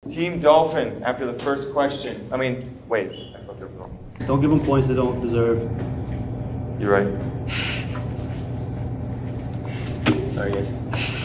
Team Dolphin, after the first question. I mean, wait, I fucked up wrong. Don't give them points they don't deserve. You're right. Sorry, guys.